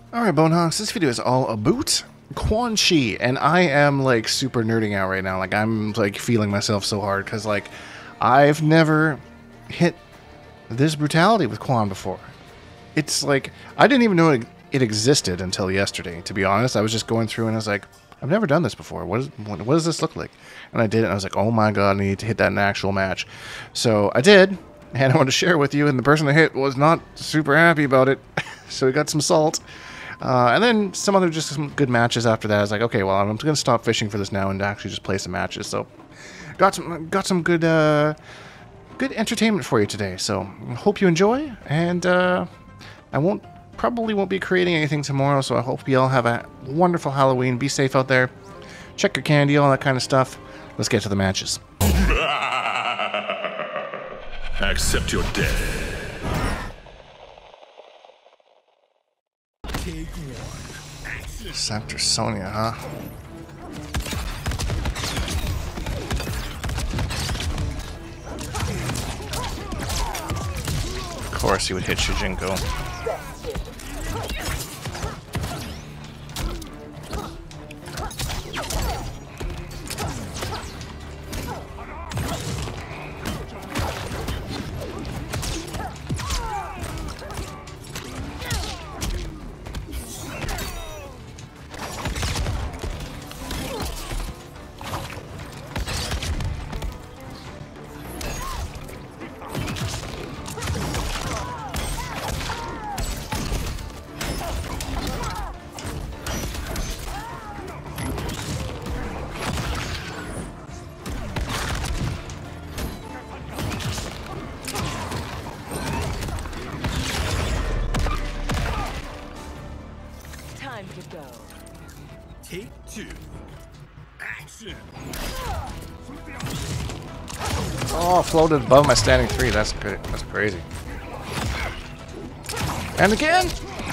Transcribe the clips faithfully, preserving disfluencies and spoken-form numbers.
Alright, Bonehawks, this video is all about Quan, and I am, like, super nerding out right now. Like, I'm, like, feeling myself so hard, because, like, I've never hit this brutality with Quan before. It's, like, I didn't even know it, it existed until yesterday, to be honest. I was just going through and I was like, I've never done this before. What, is, what, what does this look like? And I did it, and I was like, oh my god, I need to hit that in an actual match. So, I did, and I wanted to share it with you, and the person I hit was not super happy about it, so we got some salt. Uh, and then some other just some good matches after that. I was like, okay, well, I'm going to stop fishing for this now and actually just play some matches. So, got some got some good uh, good entertainment for you today. So, hope you enjoy. And uh, I won't probably won't be creating anything tomorrow. So I hope you all have a wonderful Halloween. Be safe out there. Check your candy, all that kind of stuff. Let's get to the matches. Accept your death. Sector Sonia, huh? Of course he would hit Shujinko. To go. Take two. Action. Oh, floated above my standing three. That's good. That's crazy. And again.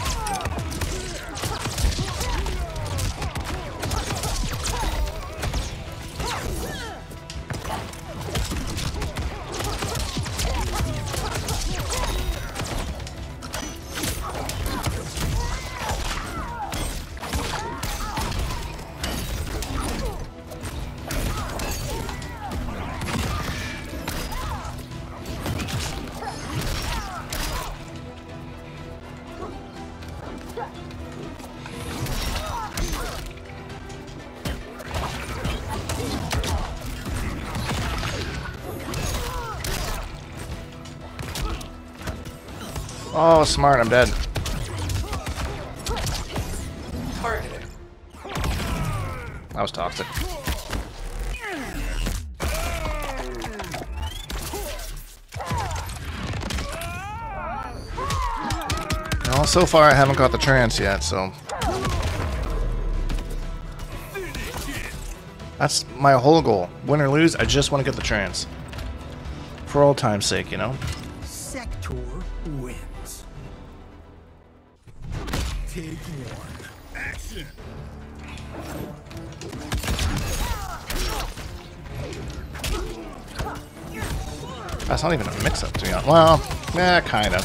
Oh, smart, I'm dead. That was toxic. Well, so far I haven't got the trance yet, so... That's my whole goal. Win or lose, I just want to get the trance. For old time's sake, you know? Sector wins. Take one. Action. That's not even a mix-up, to be honest. Well, yeah, kind of.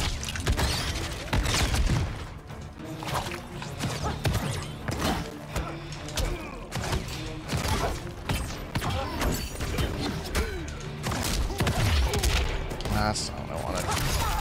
That's not what I wanted.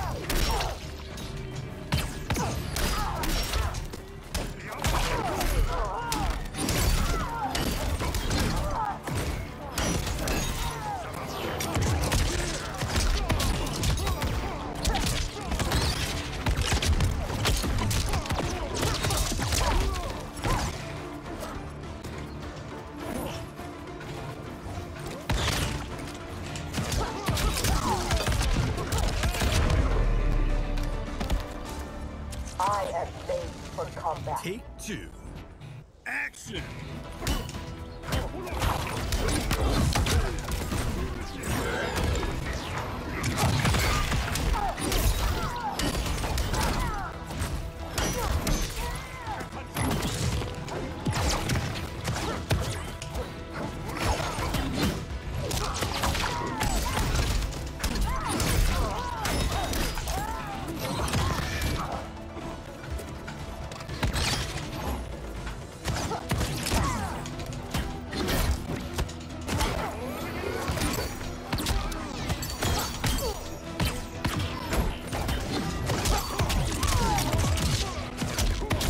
I am made for combat. Take two. Action.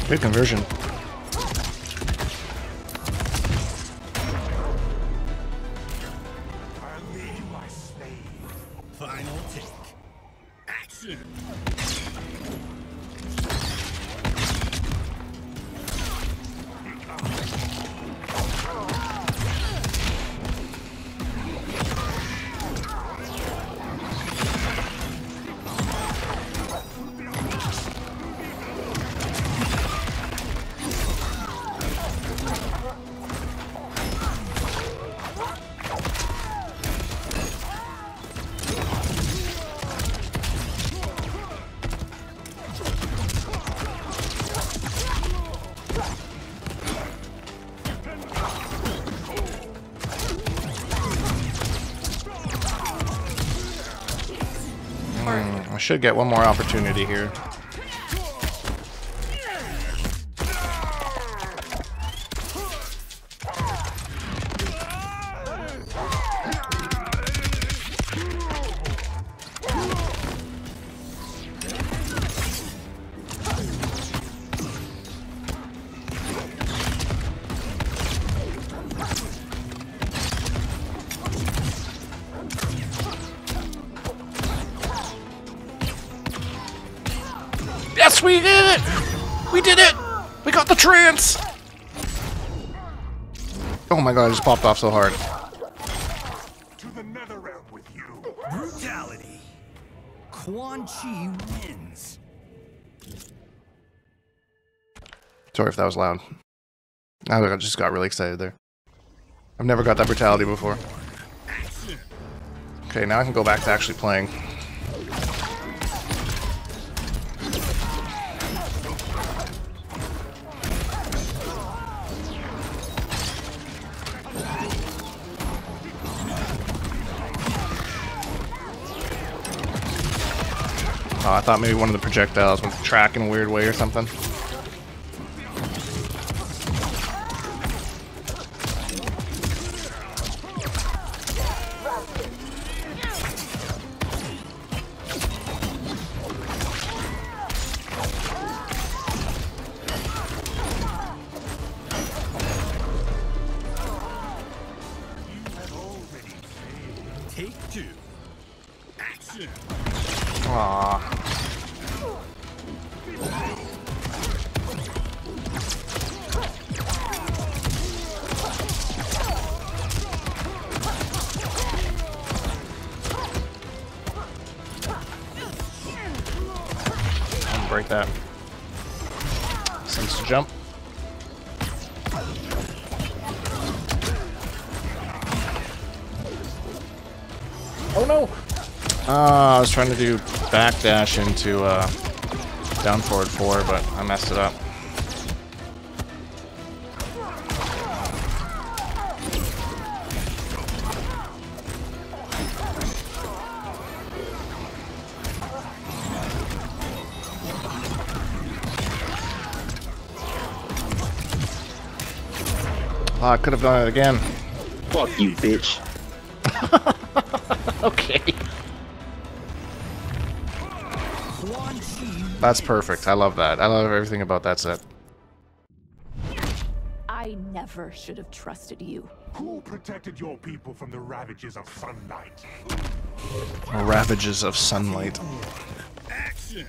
Good conversion. I'll lead my slave. Final take. Action. I should get one more opportunity here. Yes, we did it! We did it! We got the trance! Oh my god, I just popped off so hard. To the nether realm with you. Brutality. Quan Chi wins. Sorry if that was loud. I just got really excited there. I've never got that brutality before. Okay, now I can go back to actually playing. Oh, I thought maybe one of the projectiles went to track in a weird way or something. Take two. Action. Aww. Break that. Seems to jump. Oh no! Uh, I was trying to do backdash into uh, down forward four, but I messed it up. Oh, I could have done it again. Fuck you, bitch. Okay. That's perfect. I love that. I love everything about that set. I never should have trusted you. Who protected your people from the ravages of sunlight? Ravages of sunlight. Action.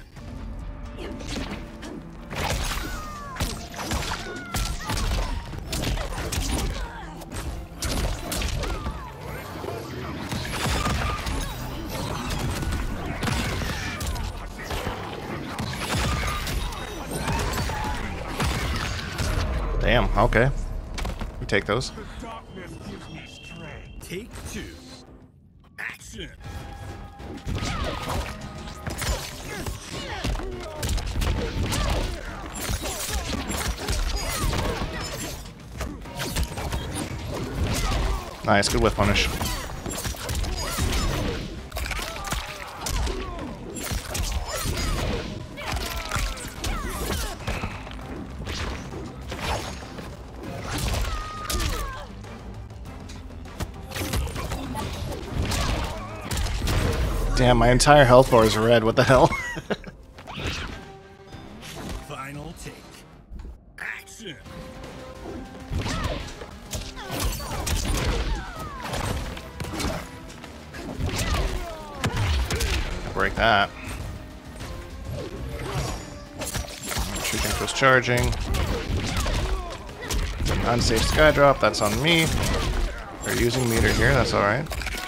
Damn, okay. We take those. The darkness gives me strength. Take two. Action. Nice, good whiff punish. Damn, my entire health bar is red. What the hell? Final take. Action. Break that. Shujinko's charging. Unsafe sky drop, that's on me. They're using meter here, that's alright.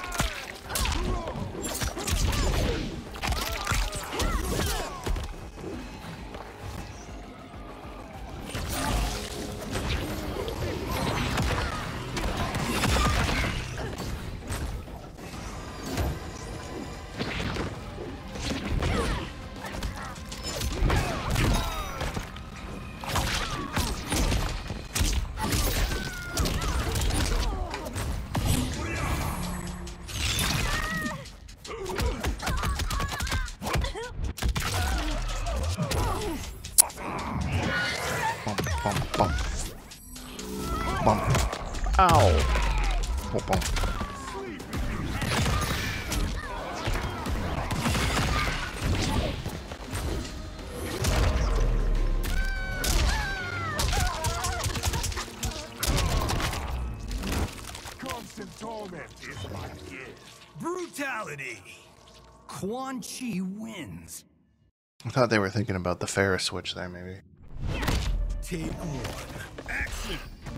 Bump, bump. Bump. Ow. Bump, bump. Constant torment is my gift. Brutality. Quan Chi wins. I thought they were thinking about the Ferris switch there, maybe. Take one. Action.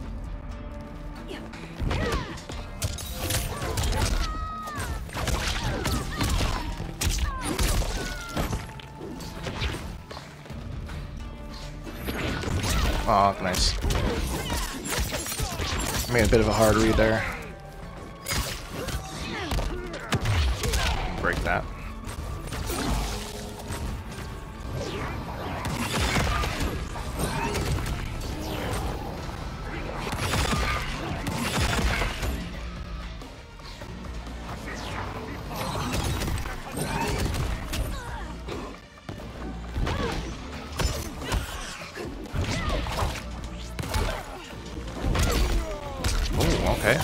Oh, nice. Made a bit of a hard read there. Break that. Okay.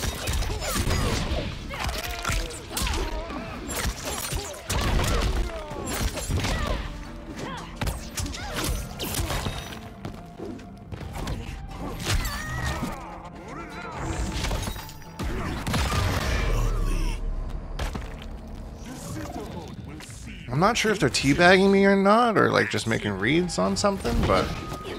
I'm not sure if they're teabagging me or not, or like just making reads on something, but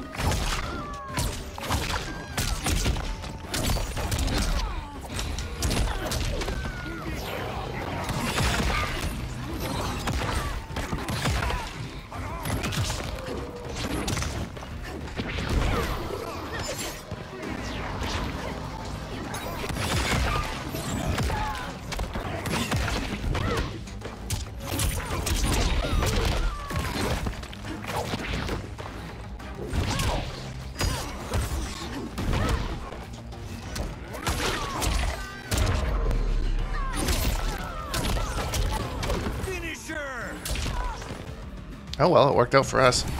oh well, it worked out for us.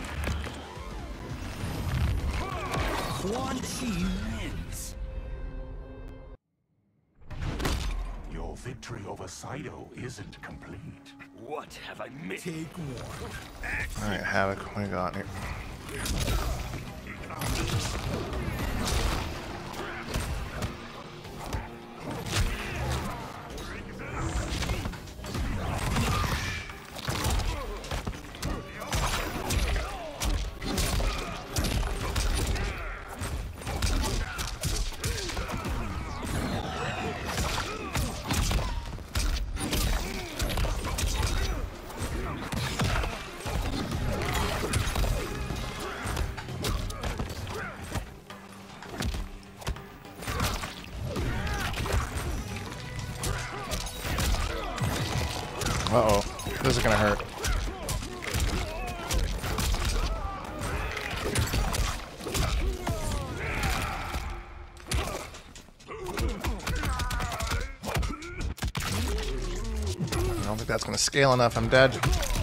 Quan Chi wins. Your victory over Saito isn't complete. What have I missed? Take one. Action. Alright, Havoc, what do we got here? Uh-oh. This is gonna hurt. I don't think that's gonna scale enough. I'm dead.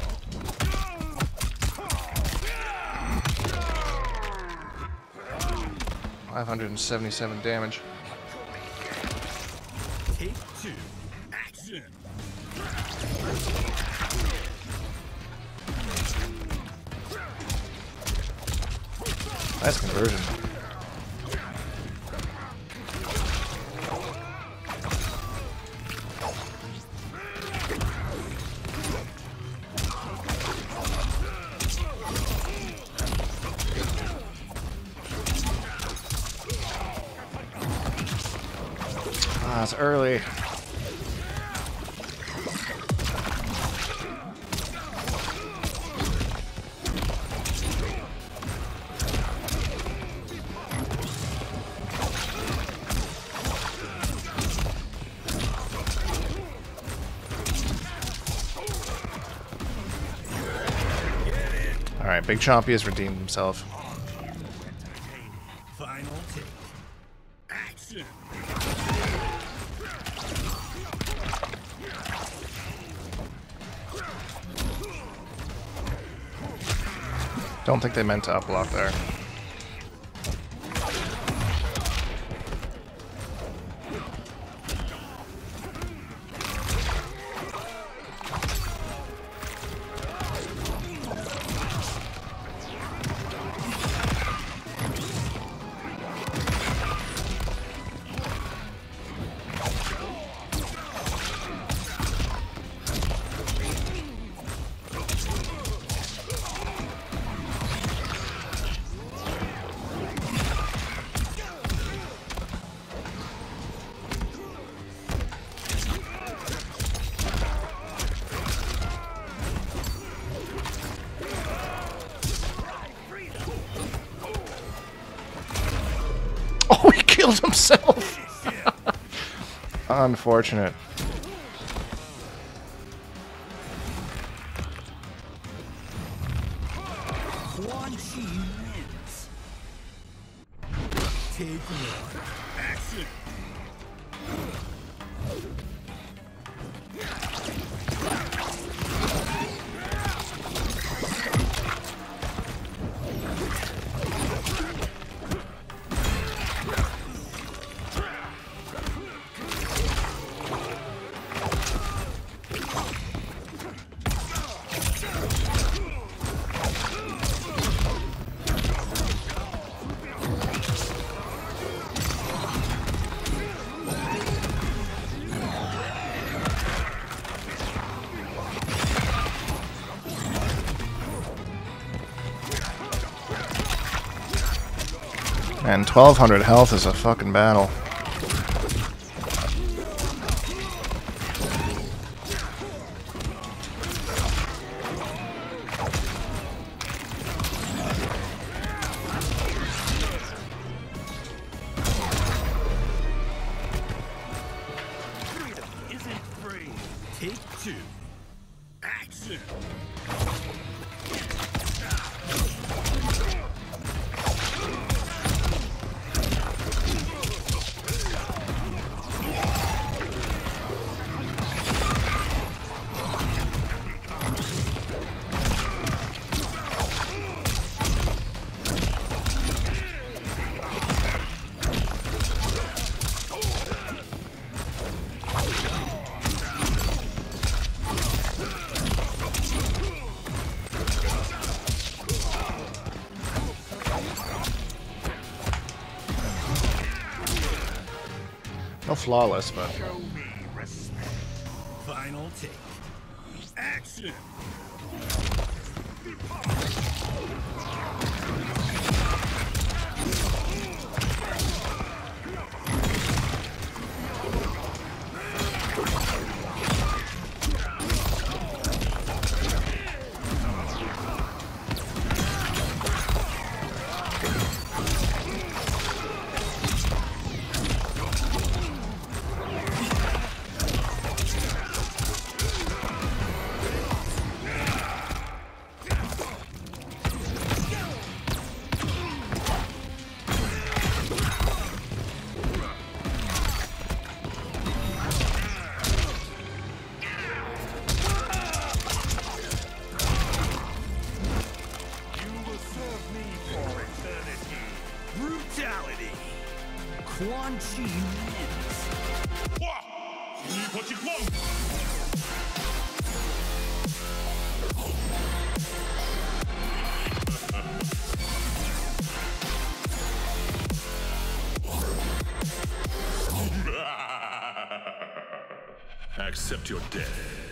five hundred seventy-seven damage. Take two. Action. Nice conversion. Ah, it's early. Alright, Big Chompy has redeemed himself. Final take. Action. Don't think they meant to up block there. Oh, he killed himself! Unfortunate. Quan wins. Take one. Action. And twelve hundred health is a fucking battle. Freedom isn't free. Take two. Action. No flawless, but Show me respect. Final take. Action. Brutality. Quan wins. accept your death.